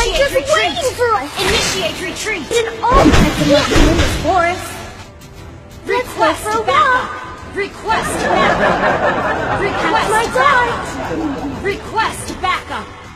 just waiting for us! Initiate retreat! In all kinds of nothing in this forest! Request backup! Request backup! Request my backup! Request backup!